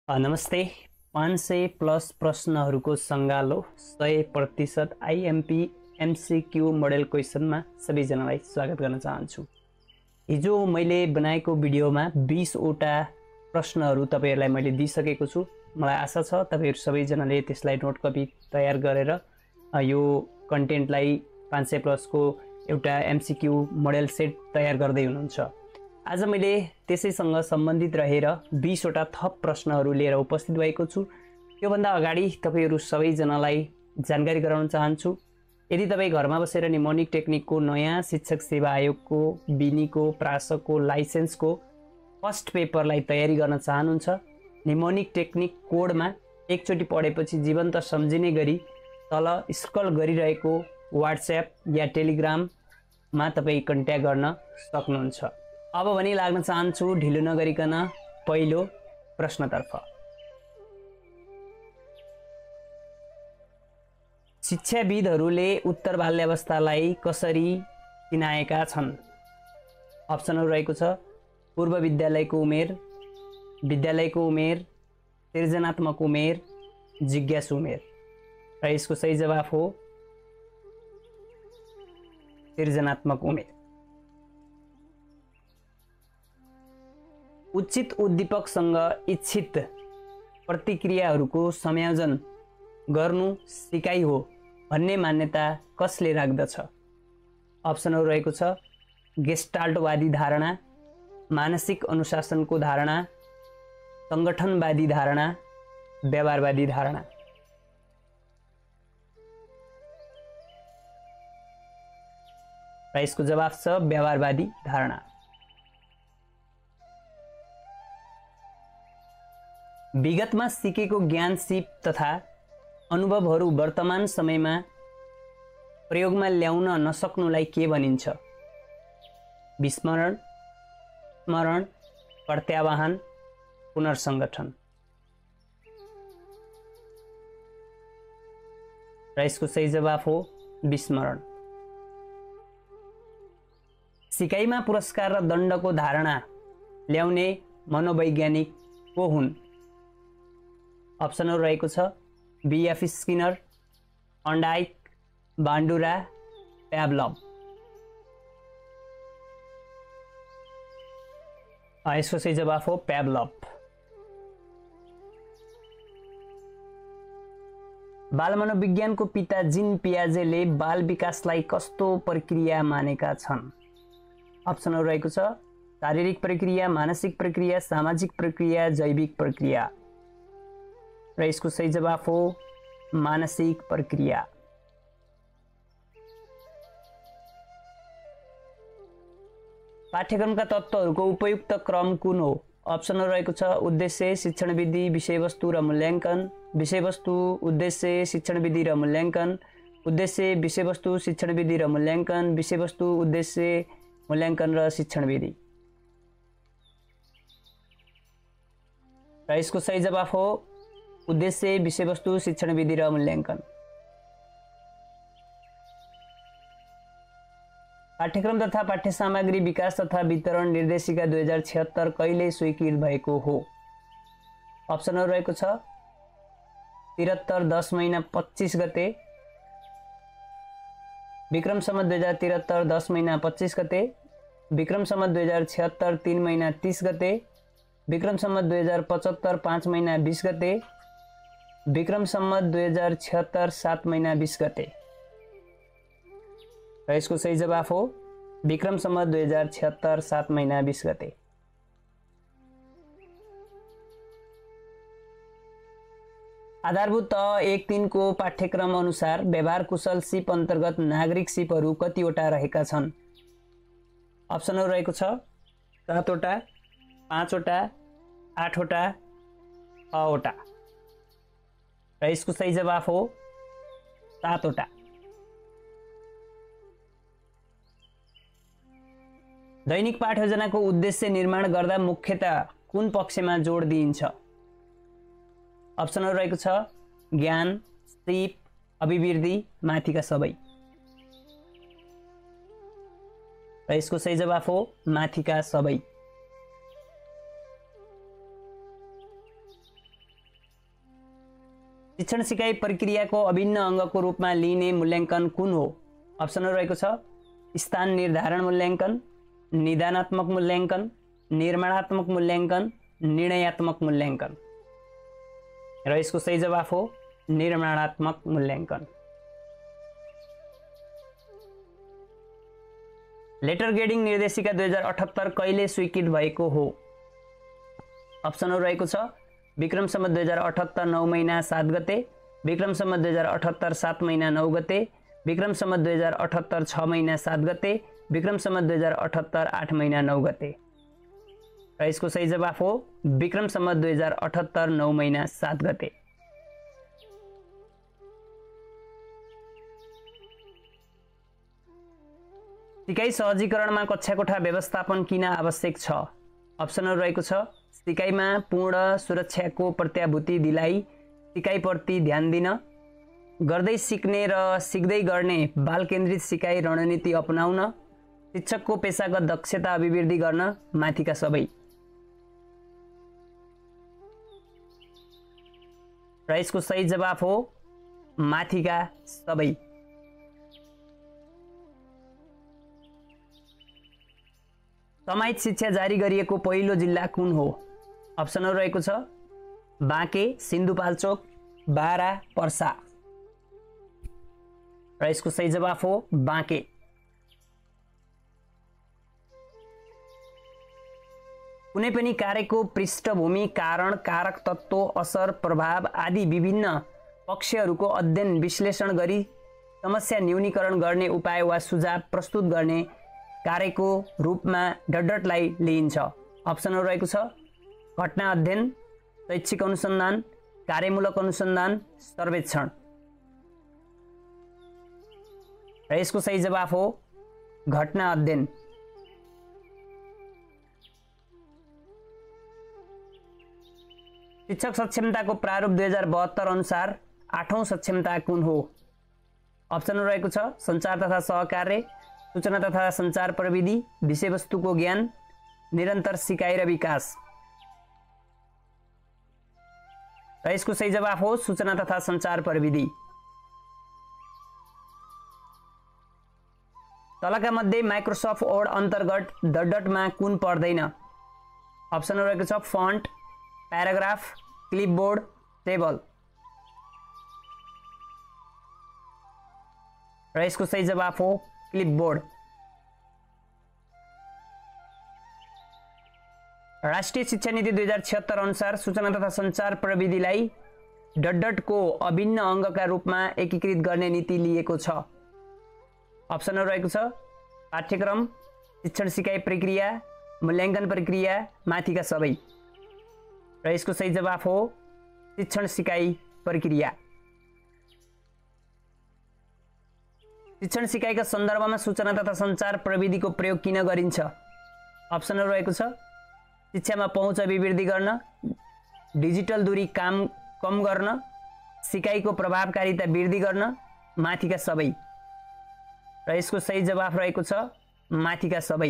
नमस्ते। 500 प्लस प्रश्नहरूको सङ्गालो 100% आइएमपी एमसीक्यू मोडल क्वेसनमा सबैजनालाई स्वागत गर्न चाहन्छु। हिजो मैले बनाएको भिडियोमा 20वटा प्रश्नहरू तपाईहरुलाई मैले दिइसकेको छु। मलाई आशा छ तपाईहरु सबैजनाले त्यसलाई नोट कपी तयार गरेर यो कन्टेन्टलाई 500 प्लसको एउटा एमसीक्यू मोडल सेट तयार गर्दै हुनुहुन्छ। आज मैले त्यसैसँग सम्बन्धित रहेर 20वटा थप प्रश्नहरू लिएर उपस्थित भएको छु। त्योभन्दा अगाडि तपाईहरु सबैजनालाई जानकारी गराउन चाहन्छु। यदि तपाई घरमा बसेर निमोनिक टेक्निकको नयाँ शिक्षक सेवा आयोगको बिनीको प्रासको लाइसेन्सको फर्स्ट पेपरलाई तयारी गर्न चाहनुहुन्छ, निमोनिक टेक्निक कोडमा एकचोटि पढेपछि जीवन्त सम्झिने गरी तल स्क्रल गरिरहेको व्हाट्सएप या टेलिग्राममा तपाई कन्ट्याक्ट गर्न सक्नुहुन्छ। अब भने लाग्न चाहन्छु ढिलो नगरिकन पहिलो प्रश्नतर्फ। शिक्षाविदहरूले उत्तर बाल्यावस्थालाई कसरी चिनाएका छन्? अप्सनहरु रहेको छ पूर्व विद्यालयको उमेर, विद्यालयको उमेर, सृजनात्मक उमेर, जिज्ञासु उमेर। र यसको सही जवाफ हो सृजनात्मक उमेर। उचित उद्दीपकसँग इच्छित प्रतिक्रियाहरूको संयोजन गर्नु सिकाइ हो भन्ने मान्यता कसले राख्दछ? अप्सनहरु रहेको छ गेस्टाल्टवादी धारणा, मानसिक अनुशासनको धारणा, संगठनवादी धारणा, व्यवहारवादी धारणा। र यसको जवाफ छ व्यवहारवादी धारणा। विगतमा सिकेको ज्ञान सिप तथा अनुभवहरू वर्तमान समयमा प्रयोगमा ल्याउन नसक्नुलाई के भनिन्छ? विस्मरण, स्मरण, प्रत्यावाहन, पुनर्संगठन। र यसको सही जवाफ हो विस्मरण। सिकाइमा पुरस्कार र दण्डको धारणा ल्याउने मनोवैज्ञानिक को हुन्? अप्सनहरु रहेको छ B F Skinner, Thorndike, Bandura, Pavlov. यसको सही जवाफ हो प्याभलभ। बाल मनोविज्ञानको पिता जीन पियाजेले बाल विकासलाई कस्तो प्रक्रिया मानेका छन्? अप्सनहरु रहेको छ शारीरिक प्रक्रिया, मानसिक प्रक्रिया, सामाजिक प्रक्रिया, जैविक प्रक्रिया। र यसको सही जवाफ हो मानसिक प्रक्रिया। पाठ्यक्रमका तत्त्वहरूको उपयुक्त क्रम कुन हो? अप्सनहरु रहेको छ उद्देश्य, शिक्षण विधि, विषयवस्तु र मूल्याङ्कन, विषयवस्तु, उद्देश्य, शिक्षण विधि र मूल्याङ्कन, उद्देश्य, विषयवस्तु, शिक्षण विधि र मूल्याङ्कन, विषयवस्तु, उद्देश्य, मूल्याङ्कन र शिक्षण विधि। र यसको सही जवाफ हो उद्देश्य, विषयवस्तु, शिक्षण विधि र मूल्याङ्कन। पाठ्यक्रम तथा पाठ्य सामग्री विकास तथा वितरण निर्देशिका 2076 कहिले स्वीकृत भएको हो? अप्सनहरु रहेको छ 73 10 महिना 25 गते, विक्रम सम्वत 2073 10 महिना 25 गते, विक्रम सम्वत 2076 3 महिना 30 गते, विक्रम सम्वत 2075 5 महिना 20 गते, विक्रम सम्वत 2076 7 महिना 20 गते। र यसको सही जवाफ हो विक्रम सम्वत 2076 7 महिना 20 गते। आधारभूत 1-3 को पाठ्यक्रम अनुसार व्यवहार कुशल सिप अन्तर्गत नागरिक सिपहरू कतिवटा रहेका छन्? अप्सनहरु रहेको छ 7 वटा, 5 वटा, 8 वटा, 6 वटा। र यसको सही जवाफ हो 7 वटा। दैनिक पाठ योजनाको उद्देश्य निर्माण गर्दा मुख्यतः कुन पक्षमा जोड दिइन्छ? अप्सनहरु रहेको छ ज्ञान, सिप, अभिवृद्धि, माथिका सबै। र यसको सही जवाफ हो माथिका सबै। शिक्षण सिकाइ प्रक्रियाको अभिन्न अङ्गको रूपमा लिइने मूल्याङ्कन कुन हो? अप्सनहरू रहेको छ स्थान निर्धारण मूल्याङ्कन, निदानात्मक मूल्याङ्कन, निर्माणात्मक मूल्याङ्कन, निर्णयात्मक मूल्याङ्कन र यसको सही जवाफ हो निर्माणात्मक मूल्याङ्कन। लेटर ग्रेडिङ निर्देशिका 2078 कहिले स्वीकृत भएको हो? अप्सनहरू रहेको छ विक्रम सम्वत 2078 9 महिना 7 गते, विक्रम सम्वत 2078 7 महिना 9 गते, विक्रम सम्वत 2078 6 महिना 7 गते, विक्रम सम्वत 2078 8 महिना 9 गते र यसको सही जवाफ हो विक्रम सम्वत 2078 9 महिना 7 गते। सिकाइ सहजीकरणमा कक्षा कोठा व्यवस्थापन किन आवश्यक छ? अप्सनहरू रहेको छ सिकाइमा पूर्ण सुरक्षाको प्रत्याभूति दिलाई, सिकाइप्रति ध्यान दिन, गर्दै सिक्ने र सिक्दै गर्ने बाल केन्द्रित सिकाइ रणनीति अपनाउन, शिक्षकको पेशागत दक्षता अभिवृद्धि गर्न, माथिका सबै र यसको सही जवाफ हो माथिका सबै। समाहित शिक्षा जारी गरिएको पहिलो जिल्ला कुन हो? अप्सनहरू रहेको छ बाँके, सिन्धुपाल्चोक, बारा, पर्सा र यसको सही जवाफ हो बाँके। कुनै पनि कार्यको पृष्ठभूमि, कारण, कारक तत्त्व, असर, प्रभाव आदि विभिन्न पक्षहरूको अध्ययन विश्लेषण गरी समस्या न्यूनीकरण गर्ने उपाय वा सुझाव प्रस्तुत गर्ने कार्यको रूपमा डटलाई लिइन्छ। अप्सनहरू रहेको छ घटना अध्ययन, शैक्षिक अनुसन्धान, कार्यमूलक अनुसन्धान, सर्वेक्षण र यसको सही जवाफ हो घटना अध्ययन। शिक्षक सक्षमताको प्रारूप 2072 अनुसार 8औं सक्षमता कुन हो? अप्सनहरू रहेको छ सञ्चार तथा सहकार्य, सूचना तथा सञ्चार प्रविधि, विषयवस्तुको ज्ञान, निरन्तर सिकाइ र विकास र यसको सही जवाफ हो सूचना तथा सञ्चार प्रविधि। तलका मध्ये माइक्रोसफ्ट वर्ड अन्तर्गत डटमा कुन पर्दैन? अप्सनहरू रहेको छ फन्ट, प्याराग्राफ, क्लिपबोर्ड, टेबल र यसको सही जवाफ हो क्लिपबोर्ड। राष्ट्रिय शिक्षा नीति 2076 अनुसार सूचना तथा सञ्चार प्रविधिलाई डटको अभिन्न अङ्गका रूपमा एकीकृत गर्ने नीति लिएको छ। अप्सनहरू रहेको छ पाठ्यक्रम, शिक्षण सिकाइ प्रक्रिया, मूल्याङ्कन प्रक्रिया, माथिका सबै र यसको सही जवाफ हो शिक्षण सिकाइ प्रक्रिया। शिक्षण सिकाइका सन्दर्भमा सूचना तथा सञ्चार प्रविधिको प्रयोग किन गरिन्छ? अप्सनहरू रहेको छ शिक्षामा पहुँच अभिवृद्धि गर्न, डिजिटल दूरी कम गर्न, सिकाइको प्रभावकारिता वृद्धि गर्न, माथिका सबै र यसको सही जवाफ रहेको छ माथिका सबै।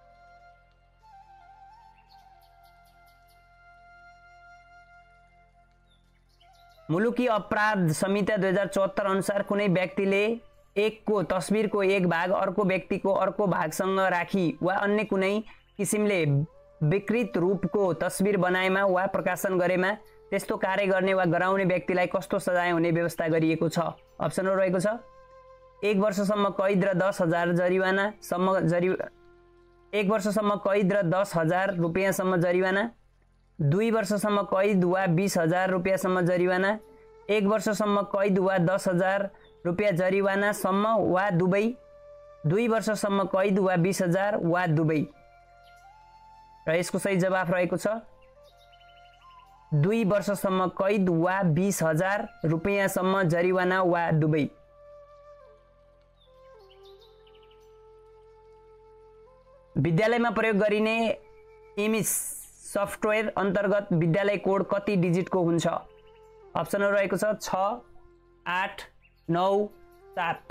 मुलुकी अपराध संहिता 2074 अनुसार कुनै व्यक्तिले एकको तस्बिरको एक भाग अर्को व्यक्तिको अर्को भागसँग राखी वा अन्य कुनै किसिमले विकृत रूपको तस्बिर बनाएमा वा प्रकाशन गरेमा त्यस्तो कार्य गर्ने वा गराउने व्यक्तिलाई कस्तो सजाय हुने व्यवस्था गरिएको छ? अप्सनहरू रहेको छ 1 वर्षसम्म कैद र 10,000 जरिवाना सम्म 1 वर्षसम्म कैद र 10,000 रुपैयाँसम्म जरिवाना, 2 वर्षसम्म कैद वा 20,000 रुपैयाँसम्म जरिवाना, 1 वर्षसम्म कैद वा 10,000 रुपैयाँ जरिवानासम्म वा दुवै, 2 वर्षसम्म कैद वा 20,000 वा दुवै र यसको सही जवाफ रहेको छ 2 वर्षसम्म कैद वा 20,000 रुपैयाँसम्म जरिवाना वा दुवै। विद्यालयमा प्रयोग गरिने इमेज सफ्टवेयर अन्तर्गत विद्यालय कोड कति डिजिटको हुन्छ? अप्सनहरू रहेको छ 6, 8, 9, 7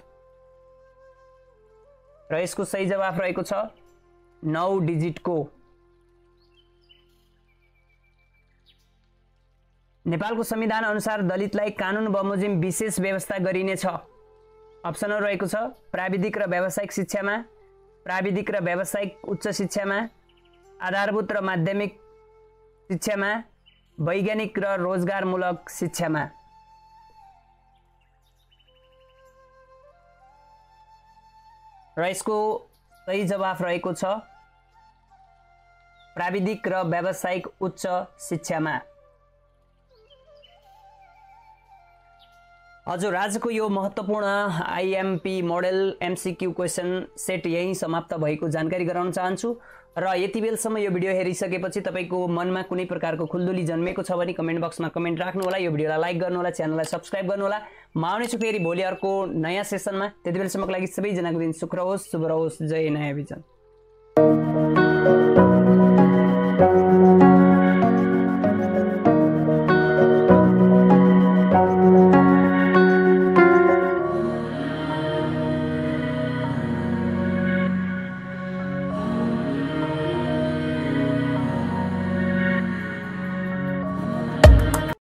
र यसको सही जवाफ रहेको छ 9 डिजिटको। नेपालको संविधान अनुसार दलितलाई कानुन बमोजिम विशेष व्यवस्था गरिनेछ। अप्सनहरू रहेको छ प्राविधिक र व्यावसायिक शिक्षामा, प्राविधिक र व्यावसायिक उच्च शिक्षामा, आधारभूत र माध्यमिक शिक्षामा, वैज्ञानिक र रोजगारमूलक शिक्षामा। र यसको सही जवाफ रहेको छ प्राविधिक र व्यावसायिक उच्च शिक्षामा। हजुर, आजको यो महत्त्वपूर्ण IMP model MCQ question set यही समाप्त भएको जानकारी गराउन चाहन्छु। र यति बेलसम्म यो भिडियो हेरिसकेपछि तपाईको मनमा कुनै प्रकारको खुल्दुली जन्मेको छ भने कमेन्ट बक्समा कमेन्ट राख्नु होला, यो भिडियोलाई लाइक गर्नु होला, च्यानललाई सब्स्क्राइब गर्नु होला। म आउनेछु फेरि भोलि अर्को नयाँ सेसनमा। त्यति बेलसम्मको लागि सबैजनाको दिन शुभ रहोस्, जय नयाँ भिजन।